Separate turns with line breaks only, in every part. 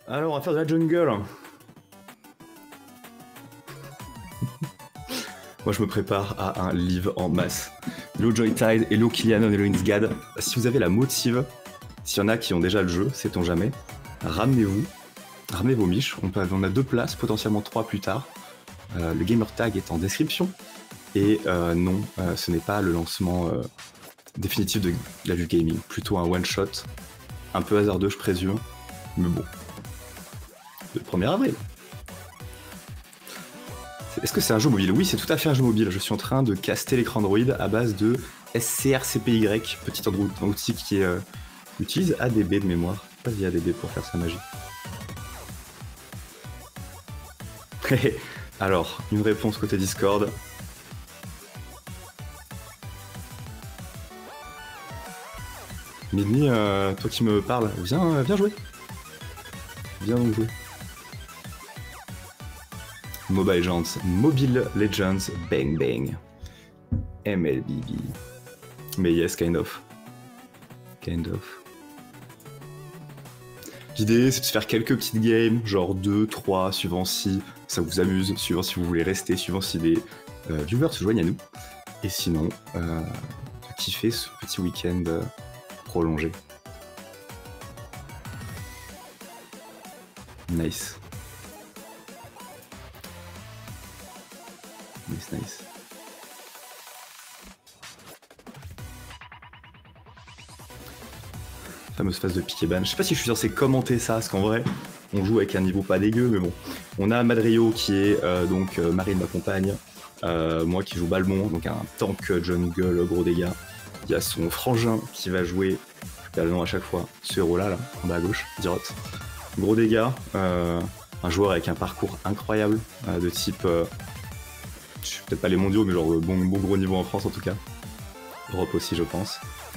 Alors, on va faire de la jungle. Moi, je me prépare à un live en masse. Hello Joytide, hello Kylianon, hello Insgad. Si vous avez la motive, s'il y en a qui ont déjà le jeu, sait-on jamais, ramenez-vous, ramenez vos miches. On a 2 places, potentiellement 3 plus tard. Le gamer tag est en description. Et non, ce n'est pas le lancement définitif de la vue gaming. Plutôt un one-shot, un peu hasardeux, je présume. Mais bon. Le 1er avril. Est-ce que c'est un jeu mobile? Oui, c'est tout à fait un jeu mobile. Je suis en train de caster l'écran Android à base de SCRCPY, petit outil qui utilise ADB de mémoire. Pas via ADB pour faire sa magie. Alors, une réponse côté Discord. Midney, toi qui me parles, viens jouer. Viens donc jouer. Mobile Legends Bang Bang. MLBB. Mais yes, kind of. Kind of. L'idée, c'est de se faire quelques petites games, genre 2, 3, suivant si ça vous amuse, suivant si vous voulez rester, suivant si les viewers se joignent à nous. Et sinon, kiffer ce petit week-end prolongé. Nice. Nice. Fameuse phase de piqué ban. Je sais pas si je suis censé commenter ça, parce qu'en vrai, on joue avec un niveau pas dégueu, mais bon. On a Madrio qui est donc Marine m'accompagne, moi qui joue Balmont, donc un tank jungle gros dégâts. Il y a son frangin qui va jouer, je perds le nom à chaque fois, ce héros-là, en bas à gauche, Dirot. Gros dégâts, un joueur avec un parcours incroyable, de type... je suis peut-être pas les mondiaux, mais genre bon gros niveau en France en tout cas. Europe aussi, je pense.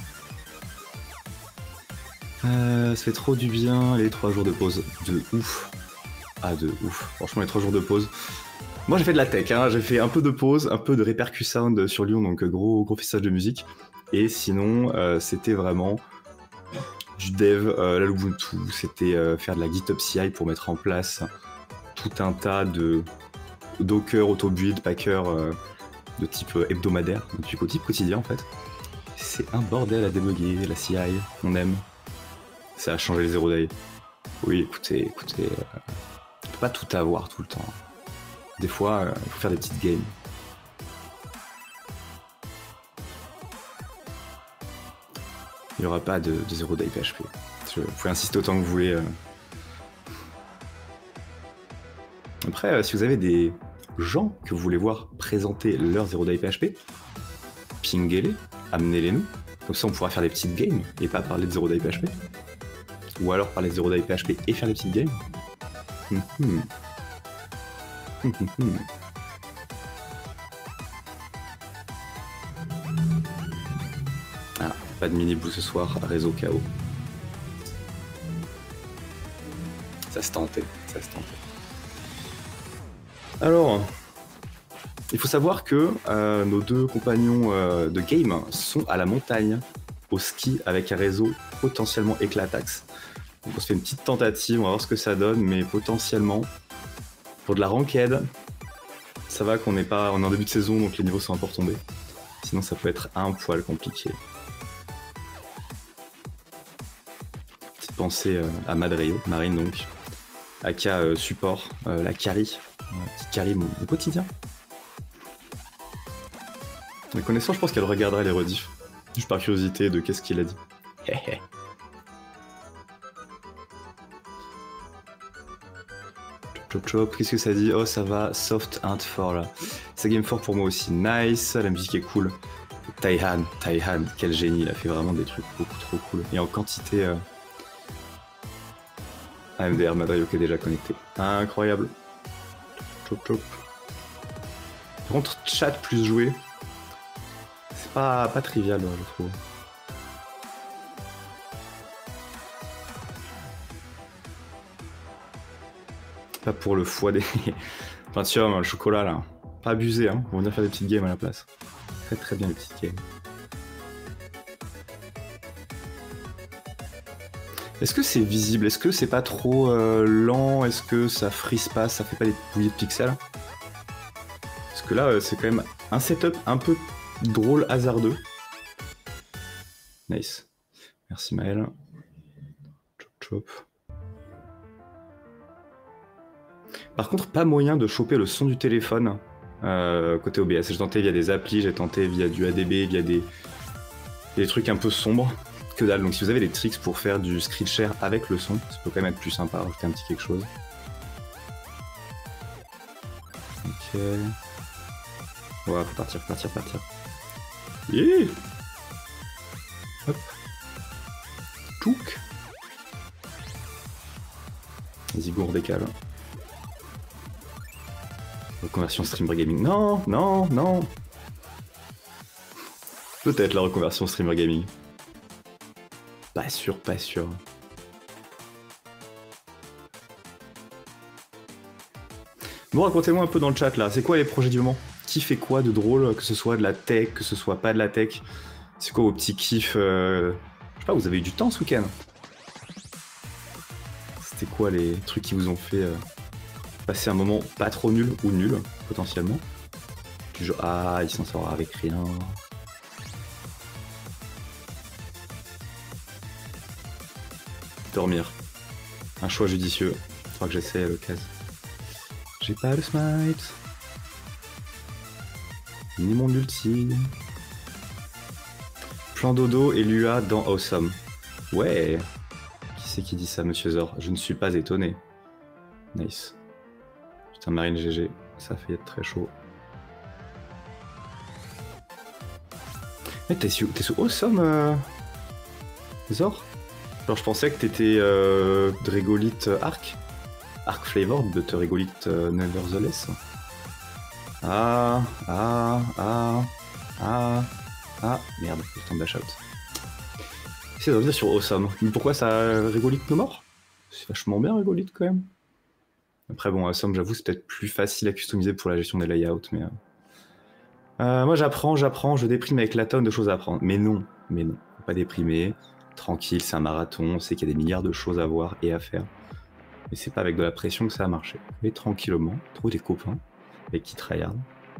Ça fait trop du bien, les 3 jours de pause. De ouf. Ah, de ouf. Franchement, les 3 jours de pause. Moi, j'ai fait de la tech, hein. J'ai fait un peu de pause, un peu de Repercu Sound sur Lyon, donc gros festival de musique. Et sinon, c'était vraiment du dev, la Lubuntu. C'était faire de la GitHub CI pour mettre en place tout un tas de Docker, auto-build, packer de type hebdomadaire, de type quotidien en fait. C'est un bordel à débugger, la CI, on aime. Ça a changé les 0 day. Oui, écoutez, on peut pas tout avoir tout le temps. Des fois, il faut faire des petites games. Il n'y aura pas de 0 day PHP. Vous pouvez insister autant que vous voulez. Après, si vous avez des gens que vous voulez voir présenter leur 0 day PHP, pinguez-les, amenez-les nous. Comme ça, on pourra faire des petites games et pas parler de 0 day PHP. Ou alors parler de 0 day PHP et faire des petites games. Ah, pas de mini-blue ce soir, réseau KO. Ça se tentait. Alors, il faut savoir que nos 2 compagnons de game sont à la montagne, au ski, avec un réseau potentiellement éclataxe. Donc on se fait une petite tentative, on va voir ce que ça donne, mais potentiellement, pour de la ranked, ça va qu'on n'est pas... On est en début de saison, donc les niveaux sont encore tombés. Sinon ça peut être un poil compliqué. Petite pensée à Madrio, Marine donc, aka support, la carry, petite carry au quotidien. Les connaissants, je pense qu'elle regarderait les rediffs. Juste par curiosité de qu'est-ce qu'il a dit. Chop, qu'est-ce que ça dit? Oh, ça va, soft int fort là. C'est game fort pour moi aussi. Nice, la musique est cool. Taihan, quel génie, il a fait vraiment des trucs beaucoup trop cool. Et en quantité. AMDR Madrio qui est déjà connecté. Incroyable. Chop. Par contre, chat plus joué. C'est pas trivial, je trouve. Pas pour le foie des... Enfin, tiens, le chocolat, là. Pas abusé, hein. On va venir faire des petites games à la place. Très bien, les petites games. Est-ce que c'est visible? Est-ce que c'est pas trop lent? Est-ce que ça frise pas? Ça fait pas des bouillies de pixels? Parce que là, c'est quand même un setup un peu drôle, hasardeux. Nice. Merci Maël. Chop chop. Par contre, pas moyen de choper le son du téléphone côté OBS. J'ai tenté via des applis, j'ai tenté via du ADB, via des trucs un peu sombres. Que dalle. Donc si vous avez des tricks pour faire du screen share avec le son, ça peut quand même être plus sympa, rajouter un petit quelque chose. Ok. Ouais, faut partir. Yeah. Hop. Touk. Vas-y, go, on décale. Reconversion streamer gaming. Non. Peut-être la reconversion streamer gaming. Pas sûr. Bon, racontez-moi un peu dans le chat là, c'est quoi les projets du moment? Qui fait quoi de drôle, que ce soit de la tech, que ce soit pas de la tech? C'est quoi vos petits kiffs Je sais pas, vous avez eu du temps ce week-end? C'était quoi les trucs qui vous ont fait passer un moment pas trop nul ou nul, potentiellement? Du genre, ah, il s'en sort avec rien. Dormir. Un choix judicieux. Faudra que j'essaie à l'occasion. J'ai pas le smite. Ni mon ulti. Plan dodo et Lua dans Awesome. Ouais. Qui c'est qui dit ça, monsieur Zor? Je ne suis pas étonné. Nice. Putain, Marine GG. Ça fait être très chaud. Mais t'es sous Awesome, Zor? Alors je pensais que t'étais Drégolith Arc Flavor de Drégolith Nevertheless. Ah, merde, le temps de dash out. C'est de revenir sur Awesome. Mais pourquoi ça Drégolith no more? C'est vachement bien Drégolith quand même. Après bon, Awesome, j'avoue, c'est peut-être plus facile à customiser pour la gestion des layouts, mais... moi j'apprends, je déprime avec la tonne de choses à apprendre. Mais non, faut pas déprimer. Tranquille, c'est un marathon, on sait qu'il y a des milliards de choses à voir et à faire. Mais c'est pas avec de la pression que ça a marché. Mais tranquillement, trouve des copains avec qui tryhard.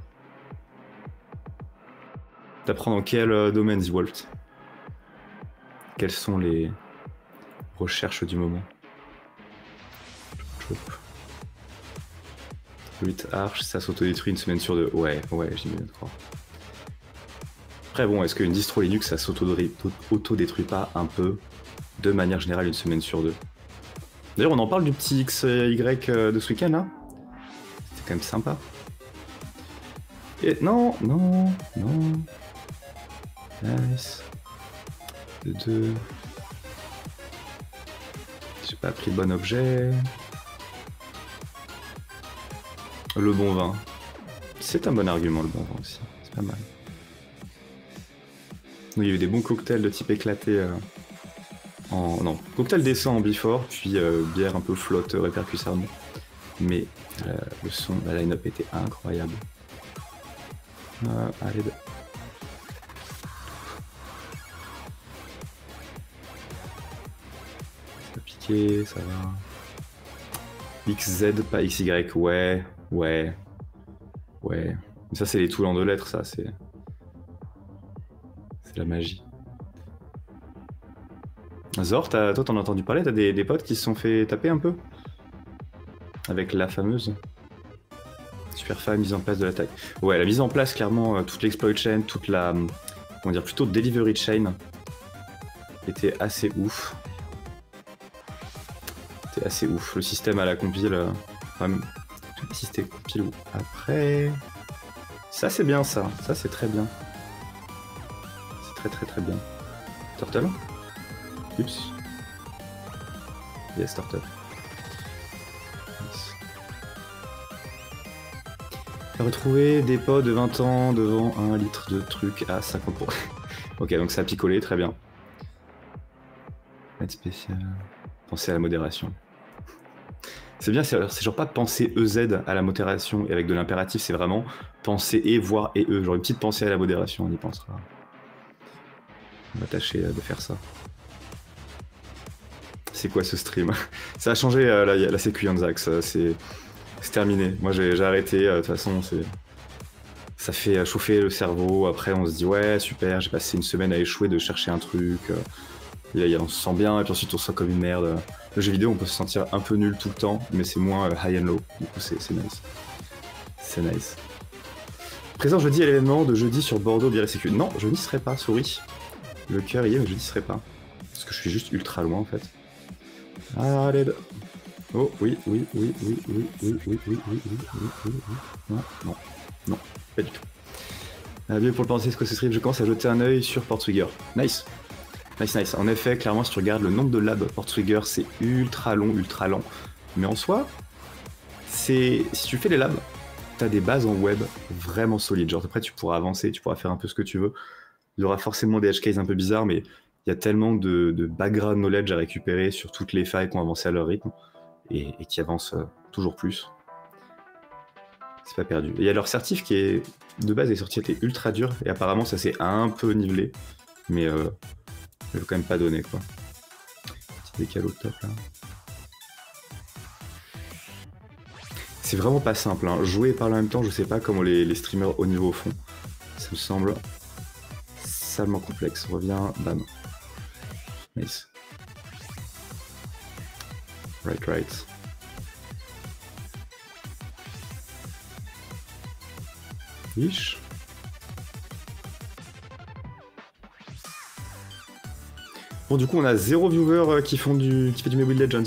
T'apprends dans quel domaine, The Wolf? Quelles sont les recherches du moment? Chop. 8 arches, ça s'autodétruit une semaine sur deux. Ouais, j'ai bien de croire. Après bon, est-ce qu'une distro Linux ça s'auto-détruit pas un peu de manière générale une semaine sur deux? D'ailleurs on en parle du petit XY de ce week-end là. C'était quand même sympa. Et non. Nice. De 2. J'ai pas pris le bon objet. Le bon vin. C'est un bon argument le bon vin aussi. C'est pas mal. Il y a eu des bons cocktails de type éclaté non, cocktail décent en before, puis bière un peu flotte répercussable. Mais le son, la line-up était incroyable. Allez. Ça a piqué, ça va. XZ, pas XY, ouais. Mais ça c'est les tools en 2 lettres, ça c'est... la magie. Zor, toi t'en as entendu parler? T'as des potes qui se sont fait taper un peu? Avec la fameuse super fan mise en place de l'attaque. Ouais, la mise en place, clairement, toute l'exploit chain, toute la... comment dire, plutôt delivery chain était assez ouf. Le système à la compile... je sais pas si c'était compile ou après... Ça c'est bien ça c'est très bien. Très bien. Turtle? Oups. Yes, Turtle. Nice. Retrouver des pots de 20 ans devant 1 litre de truc à 50 €. Ok, donc ça a picolé, très bien. Aide spéciale. Pensez à la modération. C'est bien, c'est genre pas penser EZ à la modération et avec de l'impératif, c'est vraiment penser et, voir et E. Genre une petite pensée à la modération, on y pensera. On va tâcher de faire ça. C'est quoi ce stream? Ça a changé la sécu Yanzax, c'est terminé. Moi j'ai arrêté, de toute façon ça fait chauffer le cerveau. Après on se dit ouais super, j'ai passé une semaine à échouer de chercher un truc. Et là on se sent bien et puis ensuite on se sent comme une merde. Le jeu vidéo on peut se sentir un peu nul tout le temps, mais c'est moins high and low. Du coup c'est nice. C'est nice. Présent jeudi à l'événement de jeudi sur Bordeaux BRSQ. Non, je n'y serai pas, souris. Le cœur y est, mais je n'y serai pas. Parce que je suis juste ultra loin en fait. Ah, l'aide. Oh, oui. Non, non, non, pas du tout. Bien pour le penser, ce que ce stream, je commence à jeter un œil sur Portrigger. Nice. Nice. En effet, clairement, si tu regardes le nombre de labs Portrigger, c'est ultra long, ultra lent. Mais en soi, si tu fais les labs, t'as des bases en web vraiment solides. Genre après, tu pourras avancer, tu pourras faire un peu ce que tu veux. Il y aura forcément des edge cases un peu bizarres, mais il y a tellement de background knowledge à récupérer sur toutes les failles qui ont avancé à leur rythme et qui avancent toujours plus. C'est pas perdu. Et il y a leur certif qui est, de base, est sorti, était ultra dur, et apparemment ça s'est un peu nivelé, mais je veux quand même pas donner, quoi. Petit décalo top, là. C'est vraiment pas simple, hein. Jouer et parler en même temps, je sais pas comment les streamers haut niveau font. Ça me semble salement complexe. On revient, bam. Nice. Right. Ish. Bon, du coup, on a 0 viewer qui fait du Mobile Legends.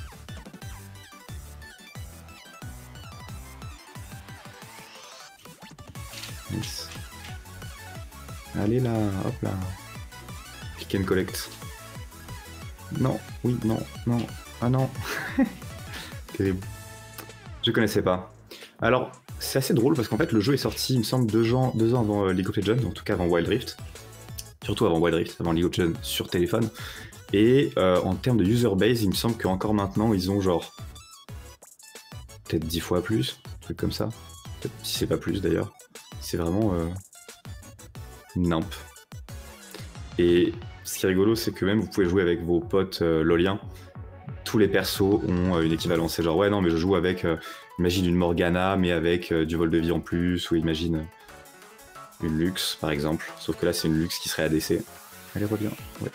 Nice. Allez là, hop là. Pick and collect. Non, oui, non. Ah non. Terrible. Je connaissais pas. Alors, c'est assez drôle parce qu'en fait, le jeu est sorti, il me semble, 2 ans avant League of Legends, en tout cas avant Wild Rift. Surtout avant Wild Rift, avant League of Legends sur téléphone. Et en termes de user base, il me semble qu'encore maintenant, ils ont genre peut-être 10 fois plus, un truc comme ça. Peut-être si c'est pas plus d'ailleurs. C'est vraiment nimp. Et ce qui est rigolo, c'est que même vous pouvez jouer avec vos potes loliens. Tous les persos ont une équivalence. C'est genre, ouais, non, mais je joue avec, imagine une Morgana, mais avec du vol de vie en plus, ou imagine une Lux, par exemple. Sauf que là, c'est une Lux qui serait ADC. Allez, reviens. Ouais.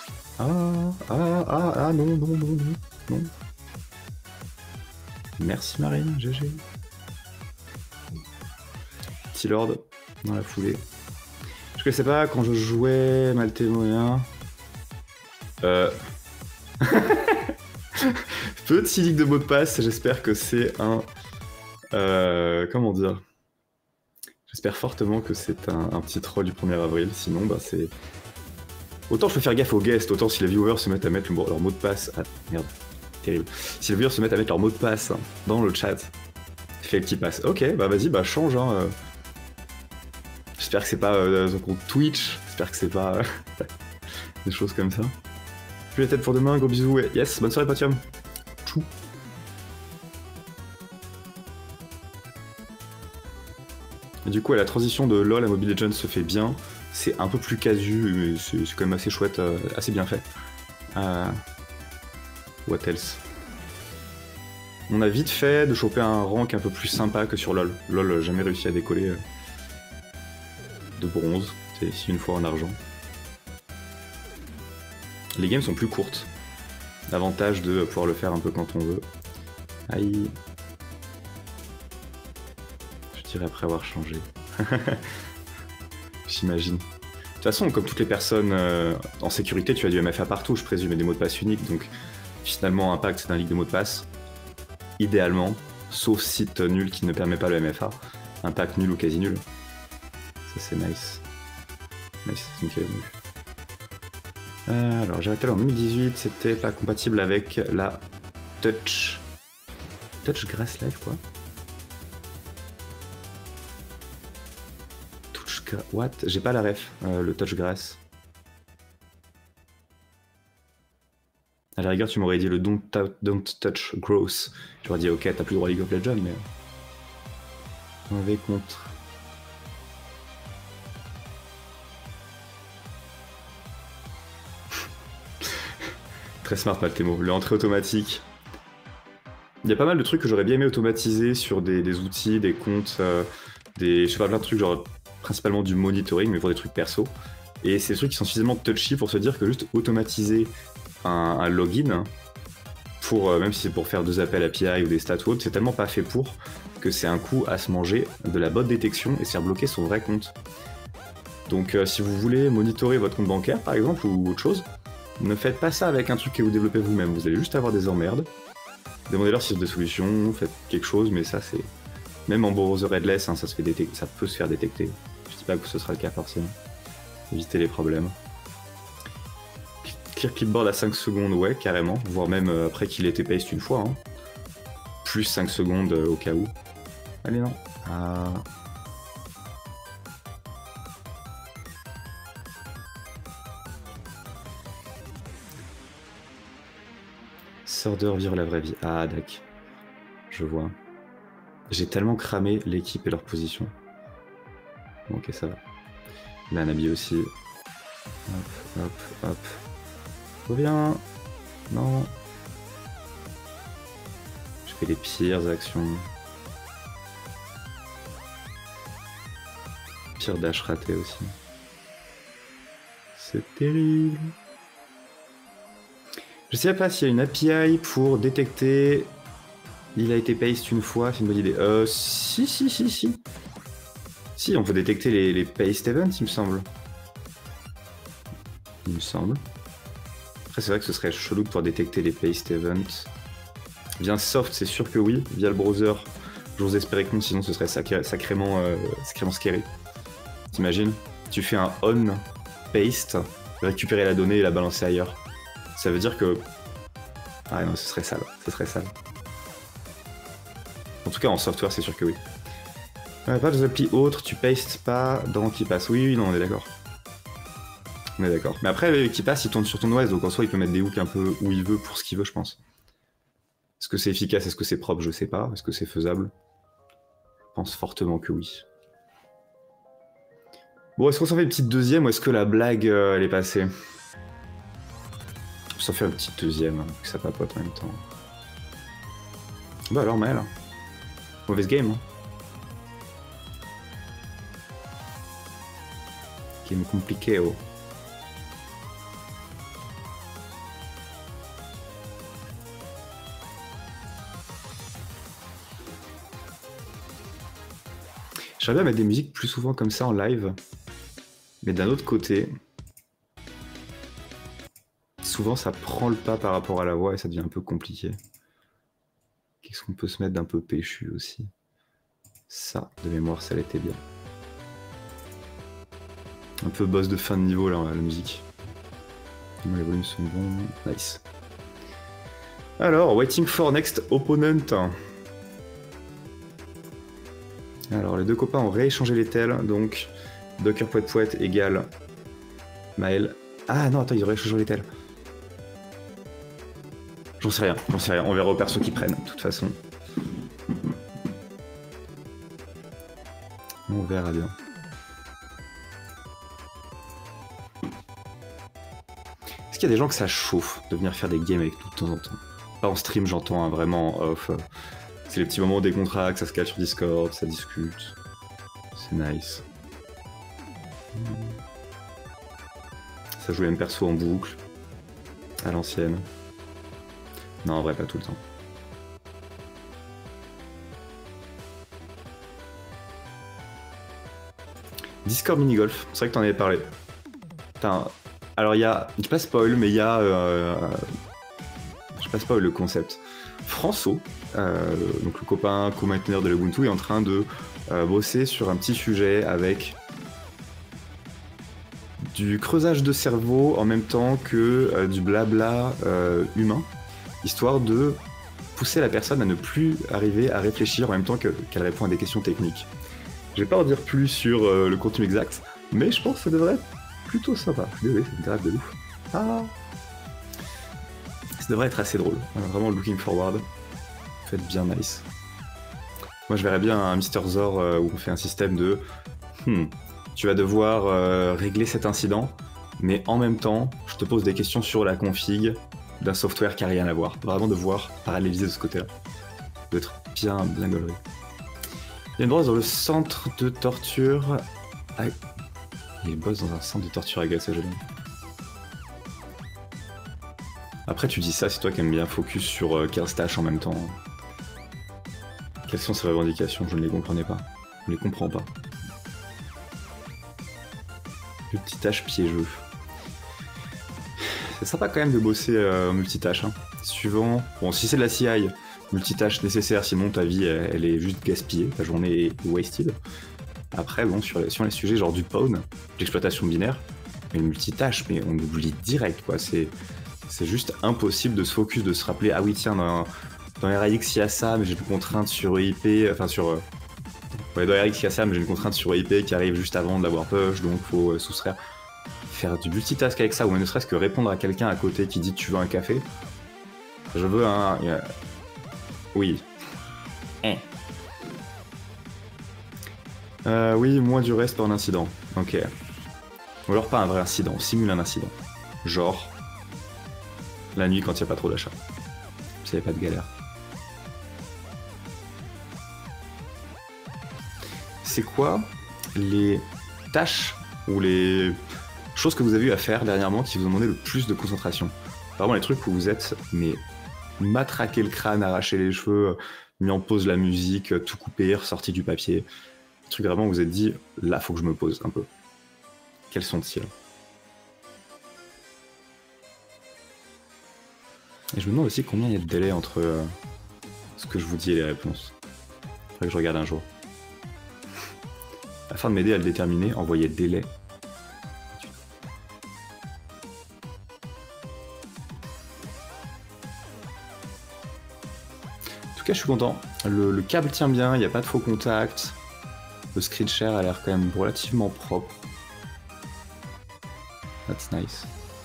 Ah, non. Merci Marine, GG. Petit Lord, dans la foulée. Je connaissais pas quand je jouais Maltémoyen. Petit leak de mot de passe, j'espère que c'est un... comment dire? J'espère fortement que c'est un petit troll du 1er avril, sinon bah c'est... Autant je peux faire gaffe aux guests, autant si les viewers se mettent à mettre leur mot de passe... Ah merde, terrible. Si les viewers se mettent à mettre leur mot de passe dans le chat, fais le petit passe. Ok, bah vas-y, bah change hein. J'espère que c'est pas un compte Twitch, j'espère que c'est pas des choses comme ça. Plus la tête pour demain, gros bisous, et yes, bonne soirée Potium. Tchou. Et du coup, la transition de LoL à Mobile Legends se fait bien. C'est un peu plus casu, mais c'est quand même assez chouette, assez bien fait. What else? On a vite fait de choper un rank un peu plus sympa que sur LoL. LoL, jamais réussi à décoller de bronze. C'est ici une fois en argent. Les games sont plus courtes. L'avantage de pouvoir le faire un peu quand on veut. Aïe. Je dirais après avoir changé. J'imagine. De toute façon, comme toutes les personnes en sécurité, tu as du MFA partout, je présume, et des mots de passe uniques. Donc finalement, Impact, c'est un leak de mots de passe. Idéalement, sauf site nul qui ne permet pas le MFA. Impact nul ou quasi nul. Ça, c'est nice. Nice, c'est nickel. Alors, j'ai arrêté en 2018, c'était pas compatible avec la Touch. Touch Grass Live, quoi? Touch Grass. What? J'ai pas la ref, le Touch Grass. À la rigueur, tu m'aurais dit le Don't Touch Growth. J'aurais dit, ok, t'as plus le droit League of Legends, mais. Mauvais contre. Très smart, Maltemo. Le entrée automatique. Il y a pas mal de trucs que j'aurais bien aimé automatiser sur des outils, des comptes, je sais pas, plein de trucs, genre principalement du monitoring, mais pour des trucs perso. Et c'est des trucs qui sont suffisamment touchy pour se dire que juste automatiser un login, même si c'est pour faire 2 appels API ou des stats ou autres, c'est tellement pas fait pour que c'est un coup à se manger de la bot détection et se faire bloquer son vrai compte. Donc si vous voulez monitorer votre compte bancaire par exemple ou autre chose, ne faites pas ça avec un truc que vous développez vous-même, vous allez juste avoir des emmerdes. Demandez-leur s'ils ont des solutions, faites quelque chose, mais ça c'est... Même en browser headless, hein, ça peut se faire détecter. Je dis pas que ce sera le cas forcément. Évitez les problèmes. Clear clipboard à 5 secondes, ouais, carrément. Voire même après qu'il ait été paste une fois. Hein. Plus 5 secondes au cas où. Allez, non. Ah... Sorder vivre la vraie vie. Ah, d'accord. Je vois. J'ai tellement cramé l'équipe et leur position. Bon, ok, ça va. Là, Nabi aussi. Hop, hop, hop. Reviens. Non. Je fais les pires actions. Pire dash raté aussi. C'est terrible. Je sais pas s'il y a une API pour détecter... Il a été paste une fois, c'est une bonne idée. Si. Si, on peut détecter les paste events, il me semble. Il me semble. Après, c'est vrai que ce serait chelou de pouvoir détecter les paste events. Via soft, c'est sûr que oui. Via le browser, j'ose espérer que non, sinon ce serait sacrément scary. T'imagines? Tu fais un on paste, récupérer la donnée et la balancer ailleurs. Ça veut dire que... Ah non, ce serait sale. En tout cas, en software, c'est sûr que oui. Pas de applis autres, tu pastes pas dans KeePass. Oui, non, on est d'accord. On est d'accord. Mais après, KeePass, il tourne sur ton OS, donc en soi, il peut mettre des hooks un peu où il veut pour ce qu'il veut, je pense. Est-ce que c'est efficace? Est-ce que c'est propre? Je sais pas. Est-ce que c'est faisable? Je pense fortement que oui. Bon, est-ce qu'on s'en fait une petite deuxième ou est-ce que la blague, elle est passée? On s'en fait une petite deuxième, que ça papote en même temps. Bah alors, Maël. Mauvaise game, hein. Game compliqué, oh. J'aimerais bien mettre des musiques plus souvent comme ça en live. Mais d'un autre côté, souvent ça prend le pas par rapport à la voix et ça devient un peu compliqué. Qu'est-ce qu'on peut se mettre d'un peu péchu aussi? Ça, de mémoire, ça l'était bien. Un peu boss de fin de niveau là, la musique. Les volumes sont bons. Nice. Alors, waiting for next opponent. Alors, les deux copains ont rééchangé les tels, donc Docker Poète égale Maël. Ah non, attends, ils ont rééchangé les tels. J'en sais rien. On verra aux persos qui prennent, de toute façon. On verra bien. Est-ce qu'il y a des gens que ça chauffe de venir faire des games avec nous de temps en temps? Pas en stream, j'entends, hein, vraiment en off. C'est les petits moments où des contrats, que ça se cale sur Discord, ça discute. C'est nice. Ça joue les mêmes persos en boucle. À l'ancienne. Non, en vrai, pas tout le temps. Discord mini-golf, c'est vrai que t'en avais parlé. Putain. Alors il y a... Je pas spoil, mais il y a... Je pas spoil le concept. François, donc le copain co-mainteneur de l'Ubuntu, est en train de bosser sur un petit sujet avec du creusage de cerveau en même temps que du blabla humain, histoire de pousser la personne à ne plus arriver à réfléchir en même temps qu'elle répond à des questions techniques. Je vais pas en dire plus sur le contenu exact, mais je pense que ça devrait être plutôt sympa. Désolé, c'est une grave de ouf. Ah, ça devrait être assez drôle. Vraiment looking forward. Faites bien nice. Moi je verrais bien un Mr. Zor où on fait un système de tu vas devoir régler cet incident, mais en même temps, je te pose des questions sur la config d'un software qui a rien à voir. Vraiment de voir paralléliser de ce côté-là. Doit être bien gaulerie. Il y a une brosse dans le centre de torture. Ah, il y a une boss dans un centre de torture à joli. Après, tu dis ça, c'est toi qui aimes bien focus sur 15 tâches en même temps. Quelles sont ces revendications? Je ne les comprenais pas. Je ne les comprends pas. Multitâche piégeux. C'est sympa quand même de bosser multitâche. Hein. Suivant. Bon, si c'est de la CI, multitâche nécessaire, sinon ta vie elle est juste gaspillée, ta journée est wasted. Après, bon, sur les sujets genre du pawn, l'exploitation binaire, une multitâche, mais on oublie direct quoi. C'est juste impossible de se focus, de se rappeler, ah oui, tiens, dans RAX il y a ça, mais j'ai une contrainte sur EIP, enfin sur. Ouais, dans RAX il y a ça, mais j'ai une contrainte sur EIP qui arrive juste avant de l'avoir push, donc faut soustraire. Faire du multitask avec ça, ou même ne serait-ce que répondre à quelqu'un à côté qui dit tu veux un café. Je veux un. Oui. Oui, moins du reste par un incident. Ok. Ou alors pas un vrai incident, on simule un incident. Genre. La nuit quand il n'y a pas trop d'achats. S'il n'y avait pas de galère. C'est quoi les tâches ou les choses que vous avez eu à faire dernièrement qui vous ont demandé le plus de concentration? Vraiment les trucs où vous êtes mais matraqué le crâne, arraché les cheveux, mis en pause la musique, tout coupé, ressorti du papier. Les trucs vraiment où vous vous êtes dit, là faut que je me pose un peu. Quels sont-ils? Et je me demande aussi combien il y a de délai entre ce que je vous dis et les réponses. Faudrait que je regarde un jour. Afin de m'aider à le déterminer, envoyer délai. En tout cas, je suis content. Le câble tient bien, il n'y a pas de faux contacts. Le screen share a l'air quand même relativement propre. That's nice.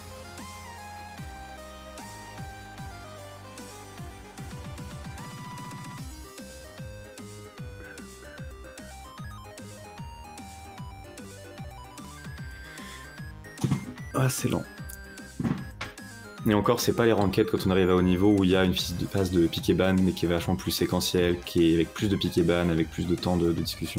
Ah, c'est lent. Et encore, c'est pas les ranked quand on arrive à haut niveau où il y a une phase de pick et ban, mais qui est vachement plus séquentielle, qui est avec plus de pick et ban, avec plus de temps de discussion.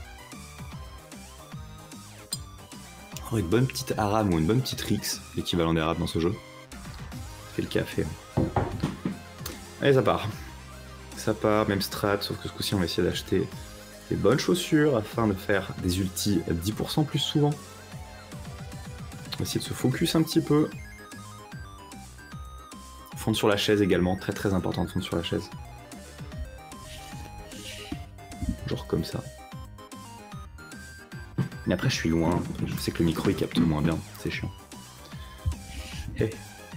Oh, une bonne petite Aram ou une bonne petite Rix, l'équivalent des Arabes dans ce jeu. Fait le café. Allez, ça part. Ça part, même strat, sauf que ce coup-ci, on va essayer d'acheter des bonnes chaussures afin de faire des ultis 10% plus souvent. On va essayer de se focus un petit peu. Fondre sur la chaise également, très très important de fondre sur la chaise. Genre comme ça. Mais après je suis loin, je sais que le micro il capte moins bien, c'est chiant. Hey.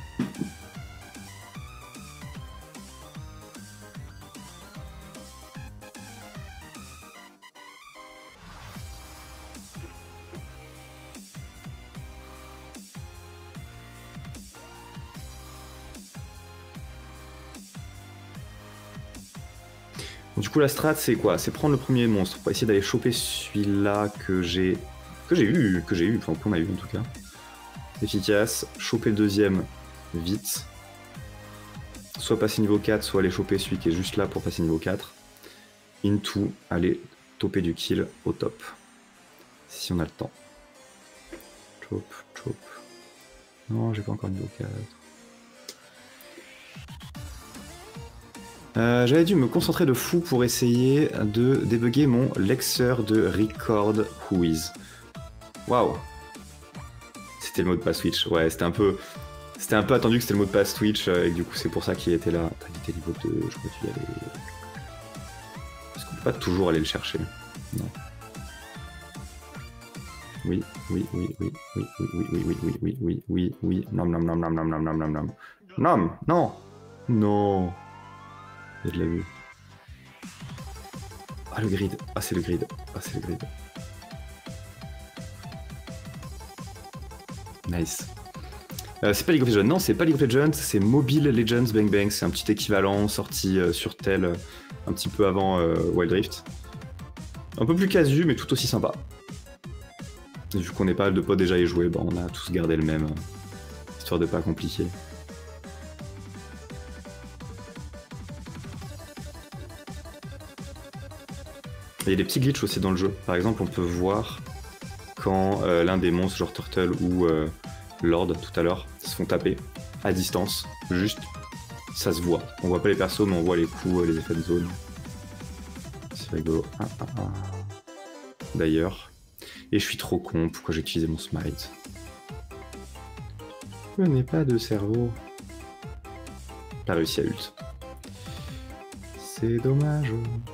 Du coup la strat c'est quoi? C'est prendre le premier monstre pour essayer d'aller choper celui-là que j'ai eu, enfin qu'on a eu en tout cas. Efficace, choper le deuxième vite. Soit passer niveau 4, soit aller choper celui qui est juste là pour passer niveau 4. Into, aller toper du kill au top. Si on a le temps. Chop, chop. Non, j'ai pas encore niveau 4. J'avais dû me concentrer de fou pour essayer de débugger mon lexeur de record whois. Waouh. C'était le mot de passe Twitch. Ouais, c'était un peu attendu que c'était le mot de passe Twitch et du coup c'est pour ça qu'il était là. T'as quitté niveau 2, je crois qu'il y aller. Parce qu'on peut pas toujours aller le chercher. Non. Oui, oui, oui, oui, oui, oui, oui, oui, oui, oui, oui, oui, oui, oui. Nom, nom, nom, nom, nom, nom, nom, nom, nom. Nom, non. Non. Et je l'ai vu. Ah le grid, ah c'est le grid, ah c'est le grid. Nice. C'est pas League of Legends, non c'est pas League of Legends, c'est Mobile Legends Bang Bang, c'est un petit équivalent sorti sur tel un petit peu avant Wild Rift. Un peu plus casu mais tout aussi sympa. Et vu qu'on est pas mal de potes déjà y jouer, bon, on a tous gardé le même, histoire de pas compliquer. Il y a des petits glitches aussi dans le jeu. Par exemple, on peut voir quand l'un des monstres, genre Turtle ou Lord tout à l'heure, se font taper à distance. Juste, ça se voit. On voit pas les persos, mais on voit les coups, les effets de zone. C'est rigolo. D'ailleurs. Et je suis trop con, pourquoi j'ai utilisé mon smite? Je n'ai pas de cerveau. Pas réussi à ult. C'est dommage.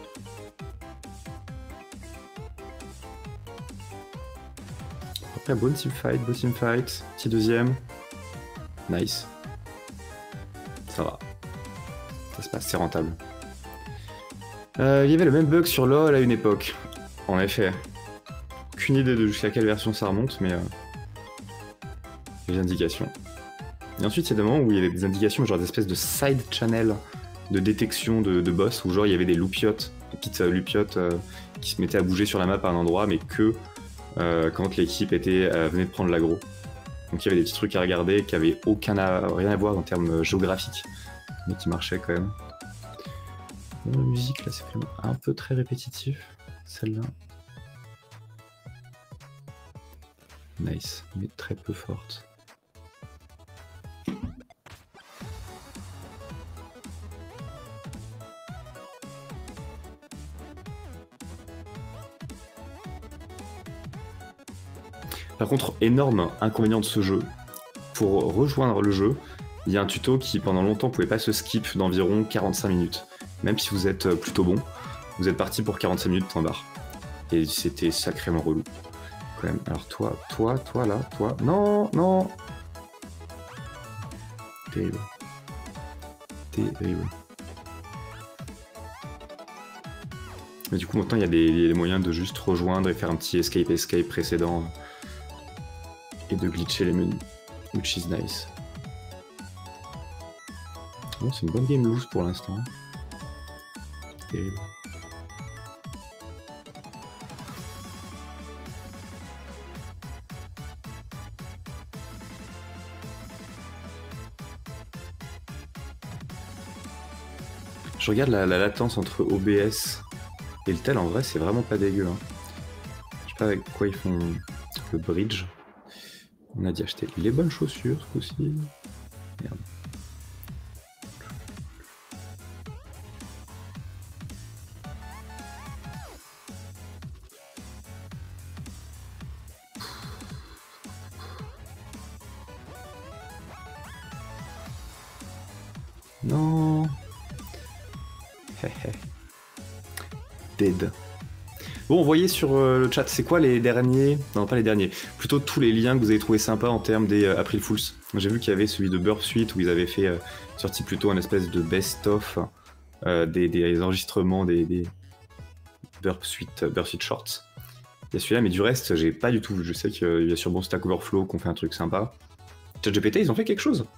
Après, bon team fight, petit deuxième. Nice. Ça va. Ça se passe, c'est rentable. Il y avait le même bug sur LoL à une époque. En effet. Aucune idée de jusqu'à quelle version ça remonte, mais les indications. Et ensuite, il y a des moments où il y avait des indications, genre des espèces de side channel de détection de boss, où genre il y avait des loupiotes, des petites loupiotes qui se mettaient à bouger sur la map à un endroit, mais que quand l'équipe venait de prendre l'aggro. Donc il y avait des petits trucs à regarder qui avaient rien à voir en termes géographiques, mais qui marchaient quand même. Bon, la musique là, c'est quand même un peu très répétitif, celle-là. Nice, mais très peu forte. Par contre, énorme inconvénient de ce jeu, pour rejoindre le jeu, il y a un tuto qui pendant longtemps pouvait pas se skip d'environ 45 minutes. Même si vous êtes plutôt bon, vous êtes parti pour 45 minutes point barre. Et c'était sacrément relou. Quand même. Alors toi là, toi... Non, non. Terrible. Terrible. Mais du coup maintenant il y a des moyens de juste rejoindre et faire un petit escape précédent. Et de glitcher les menus. Which is nice. Bon, c'est une bonne game loose pour l'instant. Terrible. Je regarde la latence entre OBS et le tel, en vrai c'est vraiment pas dégueu. Hein. Je sais pas avec quoi ils font le bridge. On a dit acheter les bonnes chaussures ce coup-ci. Merde. Non. Dead. Bon, voyez sur le chat, c'est quoi les derniers... Non, pas les derniers. Plutôt tous les liens que vous avez trouvé sympas en termes des April Fools. J'ai vu qu'il y avait celui de Burp Suite où ils avaient fait sorti plutôt un espèce de best-of des enregistrements des Burp Suite Shorts. Il y a celui-là, mais du reste, j'ai pas du tout vu. Je sais qu'il y a sur Bon Stack Overflow qu'on fait un truc sympa. ChatGPT, ils ont fait quelque chose?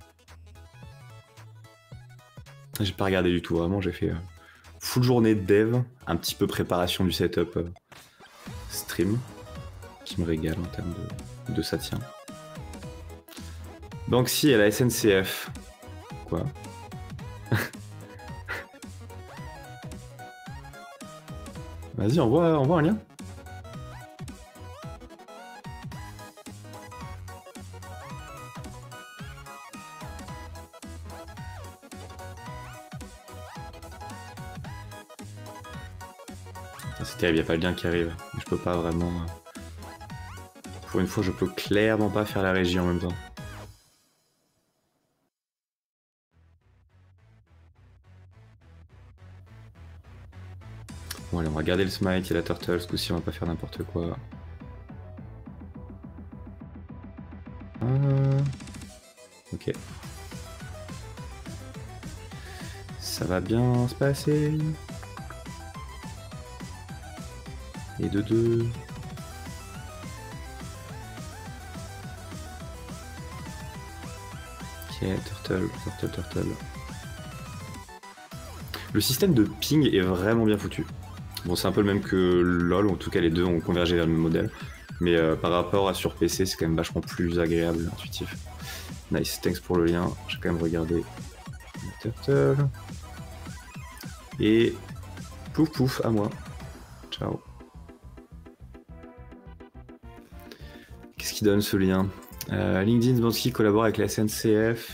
J'ai pas regardé du tout, vraiment, j'ai fait... full journée de dev, un petit peu préparation du setup stream, qui me régale en termes de ça tient. Banksy à la SNCF. Quoi? Vas-y, envoie un lien. C'est terrible, il n'y a pas le lien qui arrive. Je peux pas vraiment... Pour une fois, je peux clairement pas faire la régie en même temps. Bon allez, on va garder le smite et la turtle, ce coup-ci on va pas faire n'importe quoi. Ok. Ça va bien se passer. Et de deux. Ok, turtle. Le système de ping est vraiment bien foutu. Bon, c'est un peu le même que LoL, en tout cas les deux ont convergé vers le même modèle. Mais par rapport à sur PC, c'est quand même vachement plus agréable, intuitif. Nice, thanks pour le lien. J'ai quand même regardé Turtle. Et pouf pouf, à moi. Ciao. Qu'est-ce qui donne ce lien? LinkedIn Zbansky collabore avec la SNCF.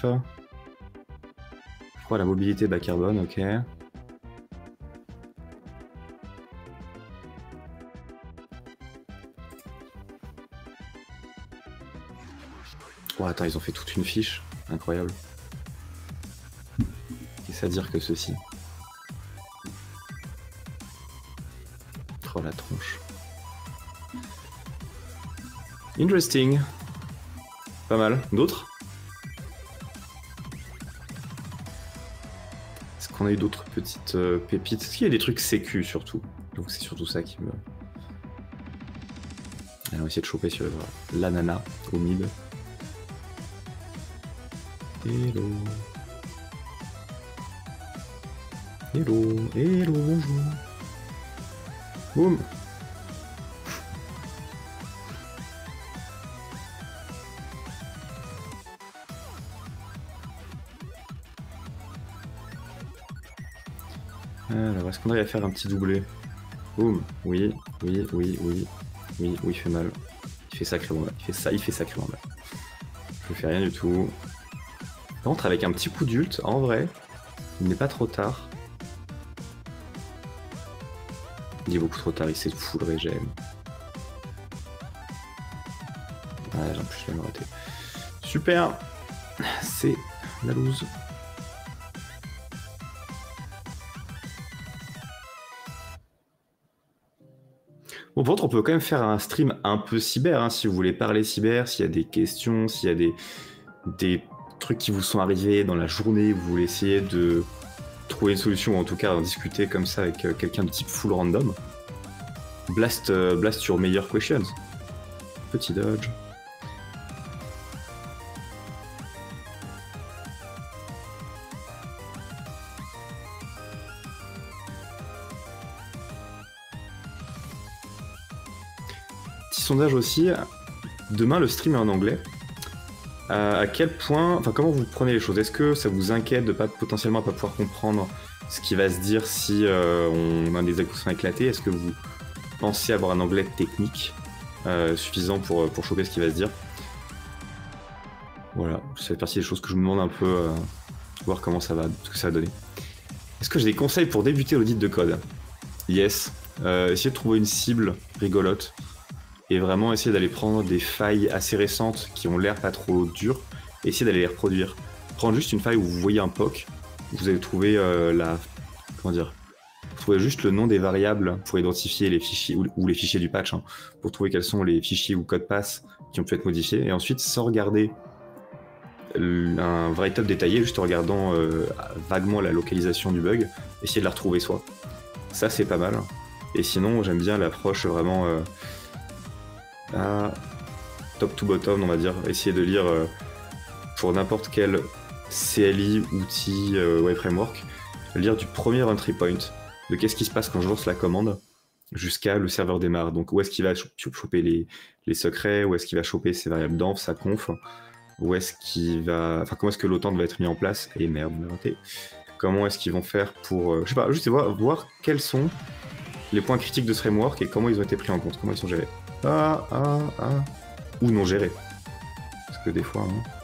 Je crois la mobilité bas carbone, ok. Oh, attends, ils ont fait toute une fiche. Incroyable. Qu'est-ce à dire que ceci? Oh la tronche. Interesting. Pas mal. D'autres? Est-ce qu'on a eu d'autres petites pépites? Est-ce qu'il y a des trucs sécu surtout? Donc c'est surtout ça qui me... Allez, on va essayer de choper sur l'ananas au mid. Hello. Hello, hello, bonjour. Boum. Alors, est-ce qu'on arrive à faire un petit doublé? Boum. Oui, oui, oui, oui. Oui, oui, il fait mal. Il fait sacrément mal. Il fait sacrément mal. Je fais rien du tout. Par contre, avec un petit coup d'ult, en vrai, il n'est pas trop tard. Il est beaucoup trop tard, il s'est full régène. Ouais, en plus, je l'ai raté. Super. C'est la loose. Bon, par contre, on peut quand même faire un stream un peu cyber, hein, si vous voulez parler cyber, s'il y a des questions, s'il y a des trucs qui vous sont arrivés dans la journée, vous voulez essayer de trouver une solution, ou en tout cas en discuter comme ça avec quelqu'un de type full random. Blast your meilleures questions. Petit dodge. Sondage aussi, demain le stream est en anglais. À quel point, enfin comment vous prenez les choses? Est-ce que ça vous inquiète de pas potentiellement pas pouvoir comprendre ce qui va se dire si on a des expressions éclatées? Est-ce que vous pensez avoir un anglais technique suffisant pour choper ce qui va se dire? Voilà, ça fait partie des choses que je me demande un peu, voir comment ça va, ce que ça va donner. Est-ce que j'ai des conseils pour débuter l'audit de code? Yes. Essayez de trouver une cible rigolote. Et vraiment essayer d'aller prendre des failles assez récentes qui ont l'air pas trop dures, et essayer d'aller les reproduire. Prendre juste une faille où vous voyez un POC, vous allez trouver comment dire, vous trouvez juste le nom des variables pour identifier les fichiers, ou les fichiers du patch, hein, pour trouver quels sont les fichiers ou code pass qui ont pu être modifiés, et ensuite, sans regarder un véritable détaillé, juste en regardant vaguement la localisation du bug, essayer de la retrouver soi. Ça, c'est pas mal. Et sinon, j'aime bien l'approche vraiment... top to bottom, on va dire, essayer de lire pour n'importe quel CLI, outil, web framework, lire du premier entry point, de qu'est-ce qui se passe quand je lance la commande, jusqu'à le serveur démarre. Donc où est-ce qu'il va choper les secrets, où est-ce qu'il va choper ses variables d'env, sa conf, où est-ce qu'il va... Enfin, comment est-ce que l'autant va être mis en place, et merde, on a raté. Comment est-ce qu'ils vont faire pour... je sais pas, juste voir quels sont les points critiques de ce framework et comment ils ont été pris en compte, comment ils sont gérés. Ou non géré. Parce que des fois,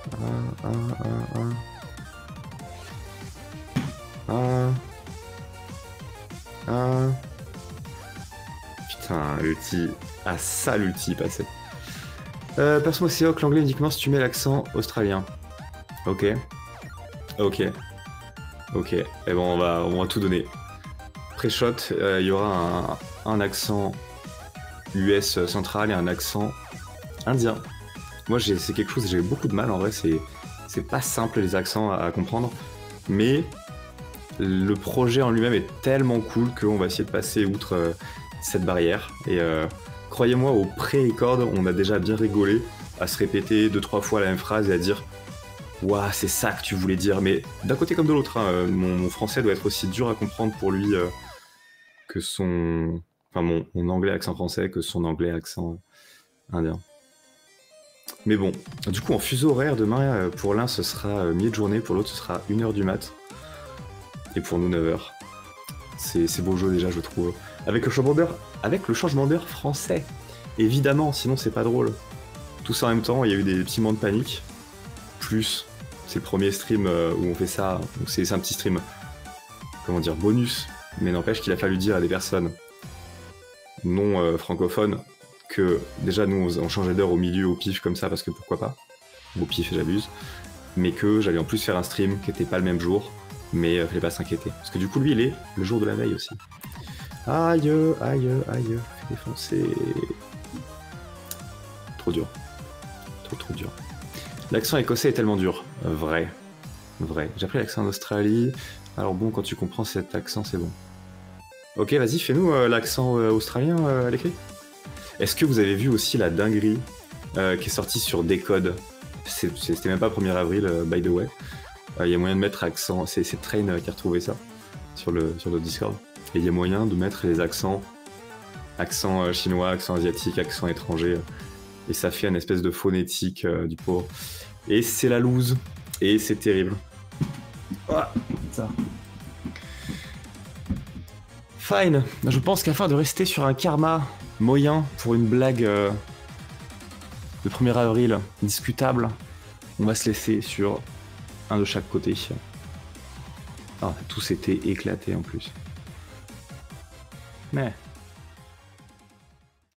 Putain, l'ulti. Ah, ça, l'ulti passé. Perso, c'est Hawk, l'anglais uniquement si tu mets l'accent australien. Ok. Ok. Ok. Et bon, on va tout donner. Pré-shot, il y aura un accent US central et un accent indien. Moi, c'est quelque chose, j'ai eu beaucoup de mal, en vrai, c'est pas simple les accents à comprendre, mais le projet en lui-même est tellement cool qu'on va essayer de passer outre cette barrière. Et croyez-moi, au pré-record, on a déjà bien rigolé à se répéter 2-3 fois la même phrase et à dire « Ouah, c'est ça que tu voulais dire », mais d'un côté comme de l'autre, hein, mon français doit être aussi dur à comprendre pour lui que son... Enfin, mon anglais accent français que son anglais accent indien. Mais bon, du coup, en fuseau horaire, demain, pour l'un, ce sera milieu de journée, pour l'autre, ce sera 1h du mat. Et pour nous, 9h. C'est beau jeu déjà, je trouve. Avec le changement d'heure français. Évidemment, sinon c'est pas drôle. Tout ça en même temps, il y a eu des petits moments de panique. Plus, c'est le premier stream où on fait ça. Donc c'est un petit stream, comment dire, bonus. Mais n'empêche qu'il a fallu dire à des personnes non francophones que déjà nous on changeait d'heure au milieu, au pif comme ça, parce que pourquoi pas. Au pif, j'abuse. Mais que j'allais en plus faire un stream qui était pas le même jour. Mais fallait pas s'inquiéter. Parce que du coup, lui, il est le jour de la veille aussi. Aïe, aïe, aïe, fait défoncer. Trop dur. Trop dur. L'accent écossais est tellement dur. Vrai. J'ai appris l'accent d'Australie. Alors bon, quand tu comprends cet accent, c'est bon. Ok, vas-y, fais-nous l'accent australien à l'écrit. Est-ce que vous avez vu aussi la dinguerie qui est sortie sur Décode? C'était même pas 1er avril, by the way. Il y a moyen de mettre accent. C'est Train qui a retrouvé ça sur le Discord. Et il y a moyen de mettre les accents. Accent chinois, accent asiatique, accent étranger. Et ça fait une espèce de phonétique du pauvre. Et c'est la loose. Et c'est terrible. Ah, ça. Fine. Je pense qu'afin de rester sur un karma moyen pour une blague de 1er avril discutable, on va se laisser sur un de chaque côté. Ah, tous étaient éclatés en plus. Mais...